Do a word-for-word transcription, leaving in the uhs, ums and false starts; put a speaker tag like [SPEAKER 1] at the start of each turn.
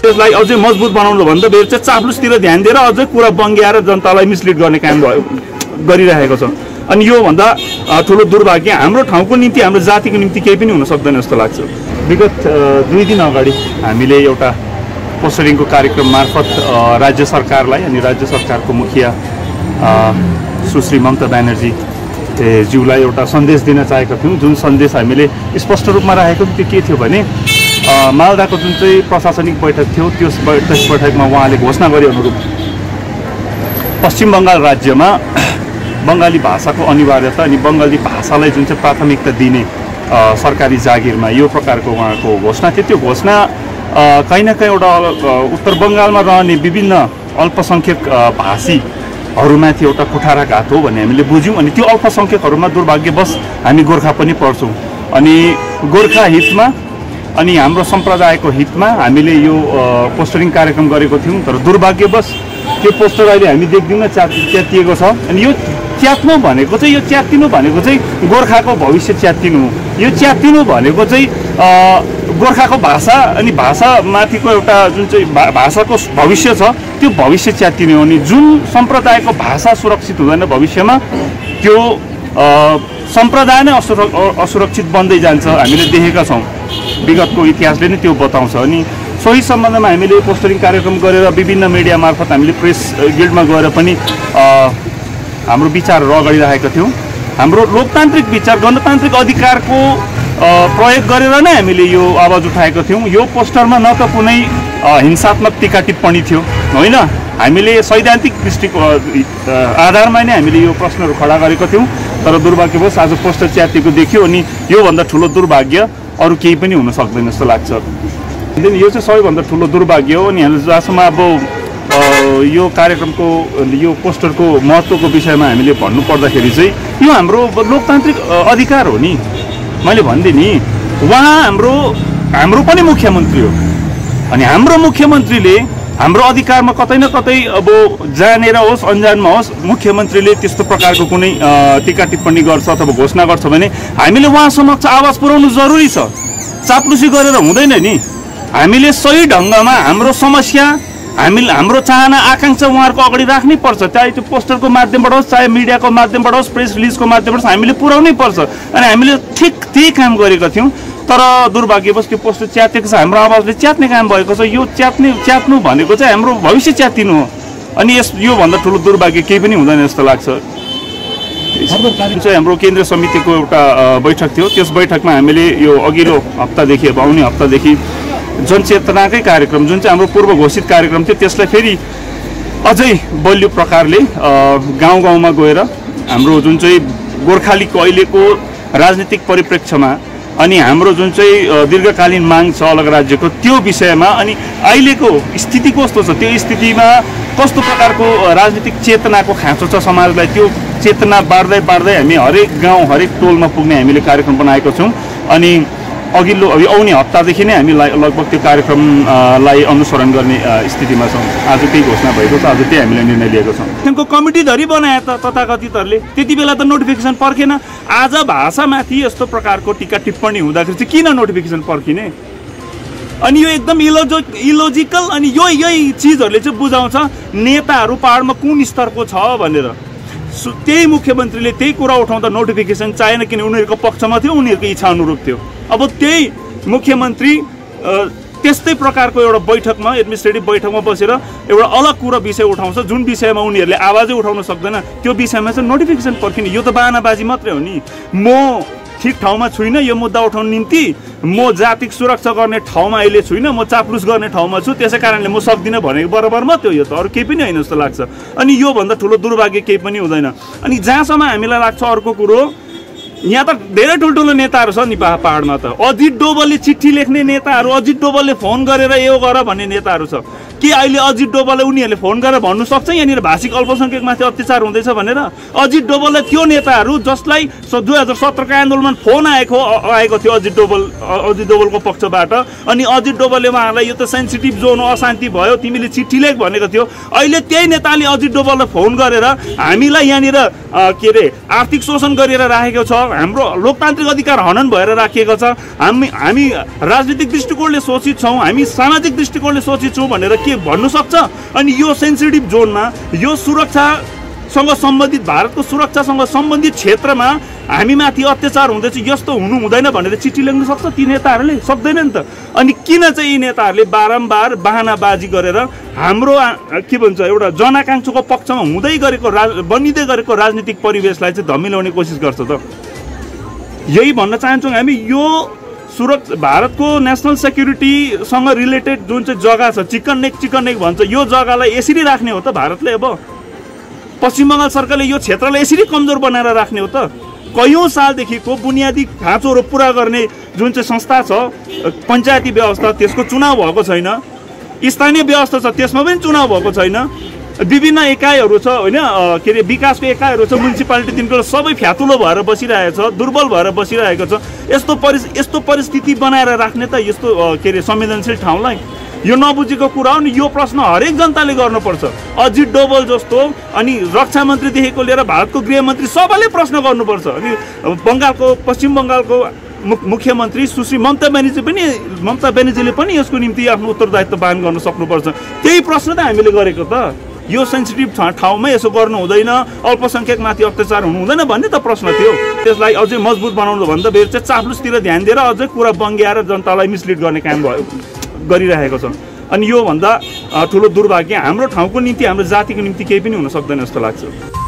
[SPEAKER 1] त्यसलाई अझै मजबुत बनाउनु भन्दा बेर चाहिँ चाप्लुसतिर ध्यान दिएर अझै कुरा बङ्ग्याएर जनतालाई मिसलिड गर्ने काम भयो गरिरहेको छ। अनि यो भन्दा ठुलो दुर्भाग्य हाम्रो ठाउँको निम्ति हाम्रो जातिको निम्ति केही पनि हुन सक्दैन जस्तो लाग्छ। विगत दुई दिन अगाडि हामीले एउटा पोस्टरिङको कार्यक्रम मार्फत राज्य सरकारलाई अनि राज्य सरकारको मुखिया सुश्री ममता ब्यानर्जी ज्यूलाई एउटा सन्देश दिन चाहेका थियौँ। जुन सन्देश हामीले स्पष्ट रूपमा राखेको त्यो के थियो भने मालदाको जुन चाहिँ प्रशासनिक बैठक थियो त्यस त्यस बैठकमा उहाँले घोषणा गरे अनुरूप पश्चिम बङ्गाल राज्यमा बङ्गाली भाषाको अनिवार्यता अनि बङ्गाली भाषालाई जुन चाहिँ प्राथमिकता दिने सरकारी जागिरमा यो प्रकारको उहाँको घोषणा थियो। त्यो घोषणा कहीँ न कहीँ एउटा उत्तर बङ्गालमा रहने विभिन्न अल्पसङ्ख्यक भाषीहरूमाथि एउटा कुठाराघात हो भन्ने हामीले बुझ्यौँ। अनि त्यो अल्पसङ्ख्यकहरूमा दुर्भाग्यवश हामी गोर्खा पनि पर्छौँ। अनि गोर्खा हितमा अनि हाम्रो सम्प्रदायको हितमा हामीले यो पोस्टरिङ कार्यक्रम गरेको थियौँ। तर दुर्भाग्यवश त्यो पोस्टर अहिले हामी देख्दैनौँ च्यात च्यातिएको छ। अनि यो च्यात्नु भनेको चाहिँ यो च्यातिनु भनेको चाहिँ गोर्खाको भविष्य च्यातिनु हो। यो च्यातिनु भनेको चाहिँ गोर्खाको भाषा अनि भाषामाथिको एउटा जुन चाहिँ भा भाषाको भविष्य छ त्यो भविष्य च्यातिने हो। अनि जुन सम्प्रदायको भाषा सुरक्षित हुँदैन भविष्यमा त्यो सम्प्रदाय नै असुर असुरक्षित बन्दै जान्छ। हामीले देखेका छौँ, विगतको इतिहासले नै त्यो बताउँछ। अनि सोही सम्बन्धमा हामीले पोस्टरिङ कार्यक्रम गरेर विभिन्न मिडिया मार्फत हामीले प्रेस गिल्डमा गएर पनि हाम्रो विचारहरू अगाडि राखेका थियौँ। हाम्रो लोकतान्त्रिक विचार गणतान्त्रिक अधिकारको प्रयोग गरेर नै हामीले यो आवाज उठाएका थियौँ। यो पोस्टरमा न त कुनै हिंसात्मक टीका टिप्पणी थियो होइन, हामीले सैद्धान्तिक दृष्टिको आधारमा नै हामीले यो प्रश्नहरू खडा गरेका थियौँ। तर दुर्भाग्यवश आज पोस्टर च्यातिएको देखियो। अनि योभन्दा ठुलो दुर्भाग्य अरू केही पनि हुन सक्दैन जस्तो लाग्छ। यो चाहिँ सबैभन्दा ठुलो दुर्भाग्य हो। अनि हामीले जहाँसम्म अब यो कार्यक्रमको यो पोस्टरको महत्त्वको विषयमा हामीले भन्नु पर्दाखेरि चाहिँ यो हाम्रो लोकतान्त्रिक अधिकार हो नि। मैले भनिदिएँ नि, उहाँ हाम्रो हाम्रो पनि मुख्यमन्त्री हो। अनि हाम्रो मुख्यमन्त्रीले हाम्रो अधिकारमा कतै न कतै अब जानेर होस् अन्जानमा होस् मुख्यमन्त्रीले त्यस्तो प्रकारको कुनै टीका टिप्पणी गर्छ अथवा घोषणा गर्छ भने हामीले उहाँ समक्ष आवाज पुर्याउनु जरुरी छ। चाप्लुसी गरेर हुँदैन नि। हामीले सही ढङ्गमा हाम्रो समस्या हामी हाम्रो चाहना आकाङ्क्षा उहाँहरूको अगाडि राख्नै पर्छ। चाहे त्यो पोस्टरको माध्यमबाट होस् चाहे मिडियाको माध्यमबाट होस् प्रेस रिलिजको माध्यमबाट हामीले पुर्याउनै पर्छ। अनि हामीले ठिक त्यही काम गरेका थियौँ। तर दुर्भाग्यवश त्यो पोस्टर च्यातेको छ। हाम्रो आवाजले च्यात्ने काम भएको छ। यो च्यात्ने च्यात्नु भनेको चाहिँ हाम्रो भविष्य च्यातिनु हो। अनि यस योभन्दा ठुलो दुर्भाग्य केही पनि हुँदैन जस्तो लाग्छ। चाहिँ हाम्रो केन्द्रीय समितिको एउटा बैठक थियो। त्यस बैठकमा हामीले यो अघिल्लो हप्तादेखि अब आउने हप्तादेखि जनचेतनाकै कार्यक्रम जुन चाहिँ हाम्रो पूर्व घोषित कार्यक्रम थियो त्यसलाई फेरि अझै बलियो प्रकारले गाउँ गाउँमा गएर हाम्रो जुन चाहिँ गोर्खालीको अहिलेको राजनीतिक परिप्रेक्ष्यमा अनि हाम्रो जुन चाहिँ दीर्घकालीन माग छ अलग राज्यको त्यो विषयमा अनि अहिलेको स्थिति कस्तो छ त्यो स्थितिमा कस्तो प्रकारको राजनीतिक चेतनाको खाँचो छ समाजलाई त्यो चेतना बाँड्दै बाँड्दै हामी हरेक गाउँ हरेक टोलमा पुग्ने हामीले कार्यक्रम बनाएको छौँ। अनि अघिल्लो आउने हप्तादेखि नै हामी लगभग त्यो कार्यक्रमलाई अनुसरण गर्ने स्थितिमा छौँ। आज त्यही घोषणा भएको छ। आज त्यही हामीले निर्णय लिएको छौँ। त्यसको कमिटी धरि बनाए त तथाकथितहरूले त्यति बेला त नोटिफिकेसन पर्खेन। आज भाषामाथि यस्तो प्रकारको टीका टिप्पणी हुँदाखेरि चाहिँ किन नोटिफिकेसन पर्खिने? अनि यो एकदम इलोजो इलोजिकल अनि यो यही चिजहरूले चाहिँ बुझाउँछ नेताहरू पाहाडमा कुन स्तरको छ भनेर। त्यही मुख्यमन्त्रीले त्यही कुरा उठाउँदा नोटिफिकेसन चाहेन किन उनीहरूको पक्षमा थियो, उनीहरूको इच्छा अनुरूप थियो। अब त्यही मुख्यमन्त्री त्यस्तै प्रकारको एउटा बैठकमा एडमिनिस्ट्रेटिभ बैठकमा बसेर एउटा अलग कुरा विषय उठाउँछ जुन विषयमा उनीहरूले आवाजै उठाउन सक्दैन। त्यो विषयमा चाहिँ नोटिफिकेसन पर्खिने यो त बानाबाजी मात्रै हो नि। म ठिक ठाउँमा छुइनँ यो मुद्दा उठाउनु निम्ति। म जातिक सुरक्षा गर्ने ठाउँमा अहिले छुइनँ, म चाप्लुस गर्ने ठाउँमा छु, त्यसै कारणले म सक्दिनँ भनेको बराबर मात्रै हो। यो त अरू केही पनि होइन जस्तो लाग्छ। अनि योभन्दा ठुलो दुर्भाग्य केही पनि हुँदैन। अनि जहाँसम्म हामीलाई लाग्छ अर्को कुरो, यहाँ त धेरै ठुल्ठुलो नेताहरू छ नि पाहाडमा त। अजित डोभालले चिठी लेख्ने नेताहरू, अजित डोभालले फोन गरेर यो गर भन्ने नेताहरू छ। के अहिले अजित डोभाललाई उनीहरूले फोन गरेर भन्नु सक्छ यहाँनिर भाषिक अल्पसङ्ख्यकमाथि अत्याचार हुँदैछ भनेर? अजित डोभाललाई त्यो नेताहरू जसलाई दुई हजार सत्रको आन्दोलनमा फोन आएको आएको थियो अजित डोभाल अजित डोभालको पक्षबाट, अनि अजित डोभालले उहाँहरूलाई यो त सेन्सिटिभ जोन हो, अशान्ति भयो, तिमीले चिठी लेख भनेको थियो। अहिले त्यही नेताले अजित डोभाललाई फोन गरेर हामीलाई यहाँनिर के अरे आर्थिक शोषण गरेर राखेको छ, हाम्रो लोकतान्त्रिक अधिकार हनन भएर राखिएको छ, हामी हामी राजनीतिक दृष्टिकोणले शोषित छौँ, हामी सामाजिक दृष्टिकोणले शोषित छौँ भनेर के भन्नु सक्छ? अनि यो सेन्सिटिभ जोनमा, यो सुरक्षासँग सम्बन्धित, भारतको सुरक्षासँग सम्बन्धित क्षेत्रमा हामीमाथि अत्याचार हुँदैछ, यस्तो हुनु हुँदैन भनेर चिठी लेख्न सक्छ ती नेताहरूले? सक्दैन नि त। अनि किन चाहिँ यी नेताहरूले बारम्बार बहानाबाजी गरेर हाम्रो के भन्छ एउटा जनआकाङ्क्षाको पक्षमा हुँदै गरेको राज बनिँदै गरेको राजनीतिक परिवेशलाई चाहिँ धमिल्याउने कोसिस गर्छ त? यही भन्न चाहन्छौँ हामी, यो सुरक्षा भारतको नेसनल सेक्युरिटीसँग रिलेटेड जुन चाहिँ जग्गा छ, चिकन नेक चिकन नेक भन्छ, यो जग्गालाई यसरी राख्ने हो त भारतले? अब पश्चिम बङ्गाल सरकारले यो क्षेत्रलाई यसरी कमजोर बनाएर राख्ने हो त? कयौँ सालदेखिको बुनियादी खाँचोहरू पुरा गर्ने जुन चाहिँ संस्था छ, पञ्चायती व्यवस्था, त्यसको चुनाव भएको छैन। स्थानीय व्यवस्था छ, त्यसमा पनि चुनाव भएको छैन। विभिन्न एकाइहरू छ होइन, के अरे विकासको एकाइहरू छ, म्युनिसिपालिटी तिनको सबै फ्यातुलो भएर बसिरहेको छ, दुर्बल भएर बसिरहेको छ। यस्तो परिस यस्तो परिस्थिति बनाएर राख्ने त यस्तो के अरे संवेदनशील ठाउँलाई? यो नबुझेको कुरा हो नि। यो प्रश्न हरेक जनताले गर्नुपर्छ। अजित डोभाल जस्तो अनि रक्षा मन्त्रीदेखिको लिएर भारतको गृहमन्त्री सबैले प्रश्न गर्नुपर्छ। अनि बङ्गालको पश्चिम बङ्गालको मुख्यमन्त्री सुश्री ममता ब्यानर्जी पनि ममता ब्यानर्जीले पनि यसको निम्ति आफ्नो उत्तरदायित्व वहन गर्न सक्नुपर्छ। त्यही प्रश्न त हामीले गरेको त। यो सेन्सिटिभ ठाउँमा यसो गर्नु हुँदैन, अल्पसङ्ख्यकमाथि अत्याचार हुनु हुँदैन भन्ने त प्रश्न थियो। त्यसलाई अझै मजबुत बनाउनु भन्दा बेर चाहिँ चाप्लुसतिर ध्यान दिएर अझै कुरा बङ्ग्याएर जनतालाई मिसलिड गर्ने काम भयो गरिरहेको छ। अनि योभन्दा ठुलो दुर्भाग्य हाम्रो ठाउँको निम्ति, हाम्रो जातिको निम्ति केही पनि हुन सक्दैन जस्तो लाग्छ।